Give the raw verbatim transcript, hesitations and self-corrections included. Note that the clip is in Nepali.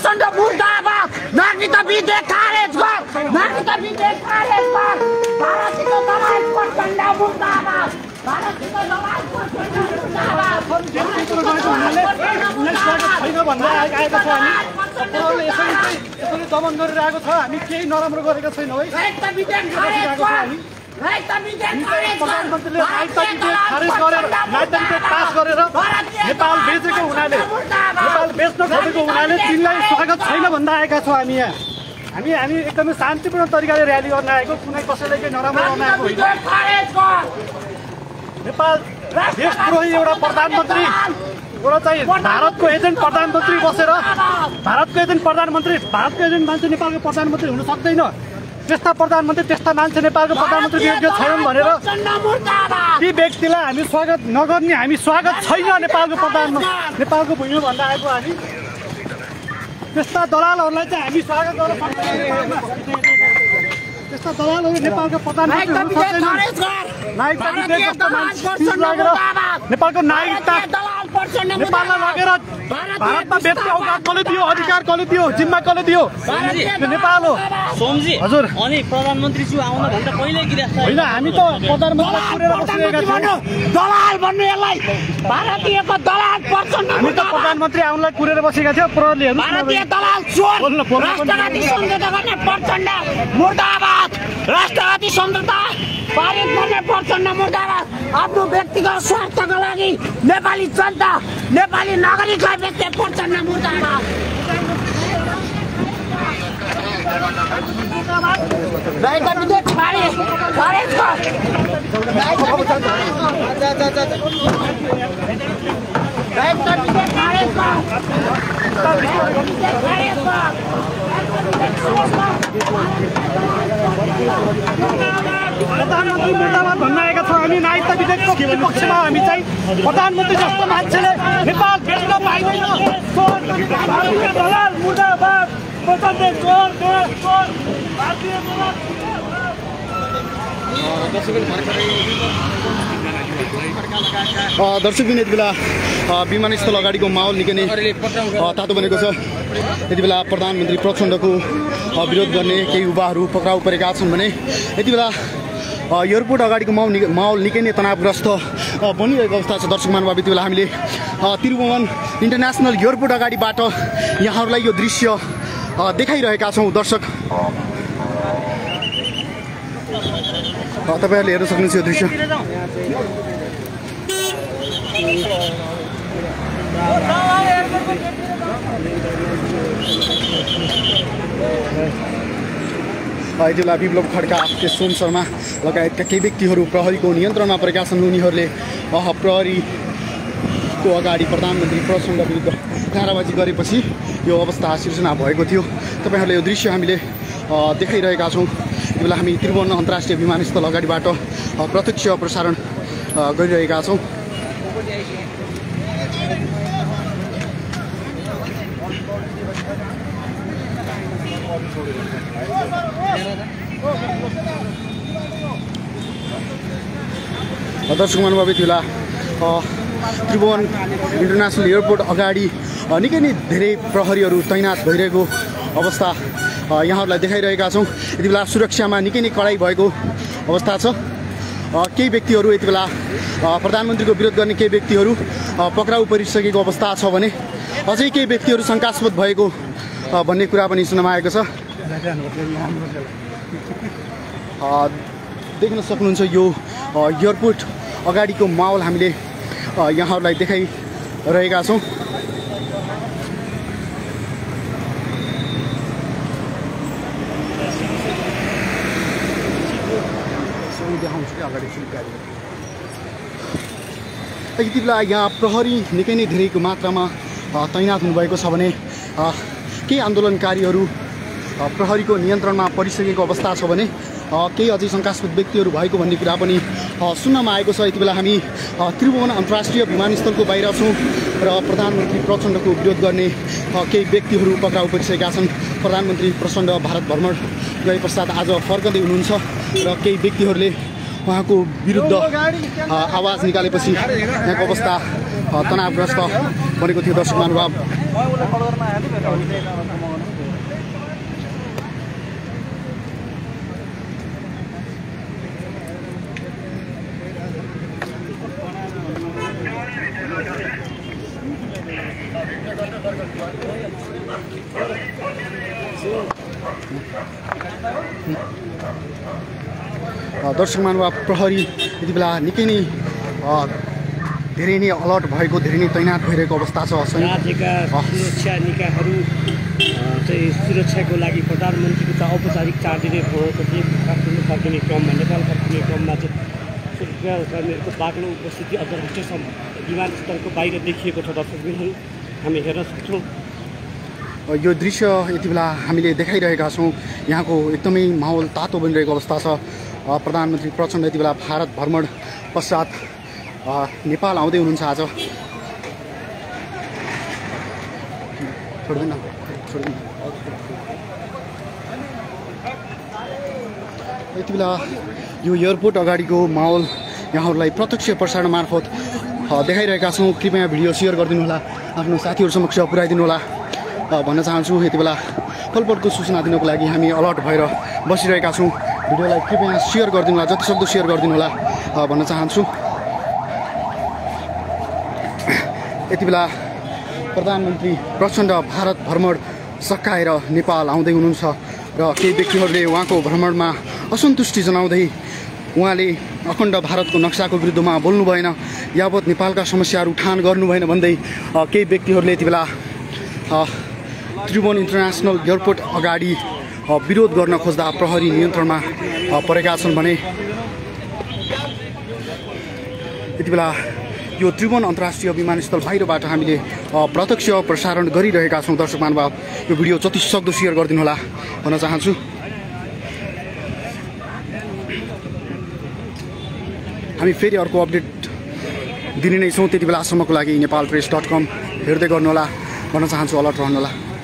प्रचण्ड मुर्दाबाद नागरिकता विधेयक खारेज गर नागरिकता विधेयक खारेज गर भारतको दलाल प्रचण्ड मुर्दाबाद भारतको दलाल प्रचण्ड मुर्दाबाद दमन गरिरहेको छ हामी केही नराम्रो गरेका छैनौँ है प्रधानमन्त्रीले नागरिकता विधेयक खारेज गरेर नागरिकता विधेयक पास गरेर नेपाल बेचेको हुनाले नेपाल बेच्न खोजेको हुनाले तिनलाई स्वागत छैन भन्दा आएका छौँ हामी यहाँ हामी हामी एकदमै शान्तिपूर्ण तरिकाले र्याली गर्न आएको कुनै कसैलाई केही नराम्रो गर्न आएको होइन नेपाल देशद्रोही एउटा प्रधानमन्त्री एउटा चाहिँ भारतको एजेन्ट प्रधानमन्त्री बसेर भारतको एजेन्ट प्रधानमन्त्री भारतको एजेन्ट मान्छे नेपालको प्रधानमन्त्री हुन सक्दैन त्यस्ता प्रधानमन्त्री त्यस्ता मान्छे नेपालको प्रधानमन्त्री योग्य छैनन् भनेर ती व्यक्तिलाई हामी स्वागत नगर्ने हामी स्वागत छैन नेपालको प्रधानमन्त्री नेपालको भूमिमा भन्दा आएको हामी त्यस्ता दलालहरूलाई चाहिँ हामी स्वागत गर्न सक्दैनौँ त्यस्ता दलालहरू नेपालको प्रधानमन्त्री हुन सक्दैनन् नेपालको नागरिकता नेपाललाई लगेर भारतमा बेच्ने औकात कसले दियो अधिकार कसले दियो जिम्मा कसले दियो नेपाल हो सोमजी हजुर अनि प्रधानमन्त्रीज्यू आउन भन्दा पहिल्यै गिरफ्तार होइन हामी त प्रधानमन्त्री कुरेर बसिरहेका छौँ दलाल भन्नु यसलाई भारतीयको दलाल प्रचण्ड हामी त प्रधानमन्त्री आउनलाई कुरेर बसेका थियौँ प्रहरीहरू भारतीय दलाल चोर राष्ट्रघाती सम्झौता गर्ने प्रचण्ड मुर्दाबाद राष्ट्रघाती सम्झौता पारित गर्ने प्रचण्ड मुर्दाबाद आफ्नो व्यक्तिगत स्वार्थका लागि नेपाली जनता नेपाली नागरिकलाई बेच्ने प्रचण्ड मुर्दाबाद नागरिकता विधेयक खारेज खारेज गर नागरिकता विधेयक खारेज गर प्रधानमन्त्री मुर्दाबाद भन्न आएका छौँ हामी नागरिकता विधेयकको पक्षमा हामी चाहिँ प्रधानमन्त्री जस्तो मान्छेले नेपाल बेच्न पाइँदैन भारतीय दलाल मुर्दाबाद प्रचण्ड चोर देश चोर भारतीय दलाल दर्शकबिन यति बेला विमानस्थल अगाडिको माहौल निकै नै तातो बनेको छ यति बेला प्रधानमन्त्री प्रचण्डको विरोध गर्ने केही युवाहरू पक्राउ परेका छन् भने यति बेला एयरपोर्ट अगाडिको माहौल माहौल निकै नै तनावग्रस्त बनिरहेको अवस्था छ दर्शक महानुभाव यति बेला हामीले त्रिभुवन इन्टरनेसनल एयरपोर्ट अगाडिबाट यहाँहरूलाई यो दृश्य देखाइरहेका छौँ दर्शक तपाईँहरूले हेर्न सक्नुहुन्छ यो दृश्य यति बेला विप्लव खड्का सोम शर्मा लगायतका केही व्यक्तिहरू प्रहरीको नियन्त्रणमा परेका छन् उनीहरूले प्रहरीको अगाडि प्रधानमन्त्री प्रचण्ड विरुद्ध नाराबाजी गरेपछि यो अवस्था सिर्जना भएको थियो तपाईँहरूले यो दृश्य हामीले देखाइरहेका छौँ यति बेला हामी त्रिभुवन अन्तर्राष्ट्रिय विमानस्थल अगाडिबाट प्रत्यक्ष प्रसारण गरिरहेका छौँ दर्शक महानुभाव यति बेला त्रिभुवन इन्टरनेसनल एयरपोर्ट अगाडि निकै नै धेरै प्रहरीहरू तैनात भइरहेको अवस्था यहाँहरूलाई देखाइरहेका छौँ यति बेला सुरक्षामा निकै नै कडाइ भएको अवस्था छ केही व्यक्तिहरू यति बेला प्रधानमन्त्रीको विरोध गर्ने केही व्यक्तिहरू पक्राउ परिसकेको अवस्था छ भने अझै केही व्यक्तिहरू शङ्कास्पद भएको भन्ने कुरा पनि सुन्नमा आएको छ देख्न सक्नुहुन्छ यो एयरपोर्ट अगाडिको माहौल हामीले यहाँहरूलाई देखाइरहेका छौँ यति बेला यहाँ प्रहरी निकै नै धेरैको मात्रामा तैनात हुनुभएको छ भने केही आन्दोलनकारीहरू प्रहरीको नियन्त्रणमा परिसकेको अवस्था छ भने केही अझै शङ्कास्पद व्यक्तिहरू भएको भन्ने कुरा पनि सुन्नमा आएको छ यति बेला हामी त्रिभुवन अन्तर्राष्ट्रिय विमानस्थलको बाहिर छौँ र प्रधानमन्त्री प्रचण्डको विरोध गर्ने केही व्यक्तिहरू पक्राउ परिसकेका छन् प्रधानमन्त्री प्रचण्ड भारत भ्रमण गए पश्चात आज फर्कँदै हुनुहुन्छ र केही व्यक्तिहरूले उहाँको विरुद्ध आवाज निकालेपछि यहाँको अवस्था तनावग्रस्त बनेको थियो दर्शक महानुभाव दर्शक महानुभाव प्रहरी यति बेला निकै नै धेरै नै अलर्ट भएको धेरै नै तैनात भइरहेको अवस्था छ। राज्यका सुरक्षा निकायहरू चाहिँ सुरक्षाको लागि प्रधानमन्त्रीको चाहिँ औपचारिक चार्ज दिने भएपछि काठमाडौँ फर्किने क्रममा नेपाल फर्किने क्रममा चाहिँ सुरक्षाकर्मीहरूको बाक्लो उपस्थिति अन्तर्राष्ट्रिय विमानस्थलको बाहिर देखिएको छ। दर्शकबिनहरू हामी हेर्न सक्छौँ। यो दृश्य यति बेला हामीले देखाइरहेका छौँ। यहाँको एकदमै माहौल तातो बनिरहेको अवस्था छ। प्रधानमन्त्री प्रचण्ड यति बेला भारत भ्रमण पश्चात नेपाल आउँदै हुनुहुन्छ। आज छोड्दैन छोड्दैन यति बेला यो एयरपोर्ट अगाडिको माहौल यहाँहरूलाई प्रत्यक्ष प्रसारण मार्फत देखाइरहेका छौँ। कृपया भिडियो सेयर गरिदिनु होला, आफ्नो साथीहरू समक्ष पुर्याइदिनु होला भन्न चाहन्छु। यति बेला पलपलको सूचना दिनको लागि हामी अलर्ट भएर बसिरहेका छौँ। भिडियोलाई कृपया सेयर गरिदिनु होला, जतिसक्दो सेयर गरिदिनु होला भन्न चाहन्छु। यति बेला प्रधानमन्त्री प्रचण्ड भारत भ्रमण सकाएर नेपाल आउँदै हुनुहुन्छ र केही व्यक्तिहरूले उहाँको भ्रमणमा असन्तुष्टि जनाउँदै उहाँले अखण्ड भारतको नक्साको विरुद्धमा बोल्नु भएन, यावत नेपालका समस्याहरू उठान गर्नु भएन भन्दै केही व्यक्तिहरूले यति बेला त्रिभुवन इन्टरनेसनल एयरपोर्ट अगाडि विरोध गर्न खोज्दा प्रहरी नियन्त्रणमा परेका छन् भने यति बेला यो त्रिभुवन अन्तर्राष्ट्रिय विमानस्थल बाहिरबाट हामीले प्रत्यक्ष प्रसारण गरिरहेका छौँ। दर्शक महानुभाव यो भिडियो जति सक्दो सेयर गरिदिनु होला भन्न चाहन्छु। हामी फेरि अर्को अपडेट दिने नै छौँ। त्यति बेलासम्मको लागि नेपाल प्रेस डट कम हेर्दै गर्नुहोला भन्न चाहन्छु। अलर्ट रहनुहोला।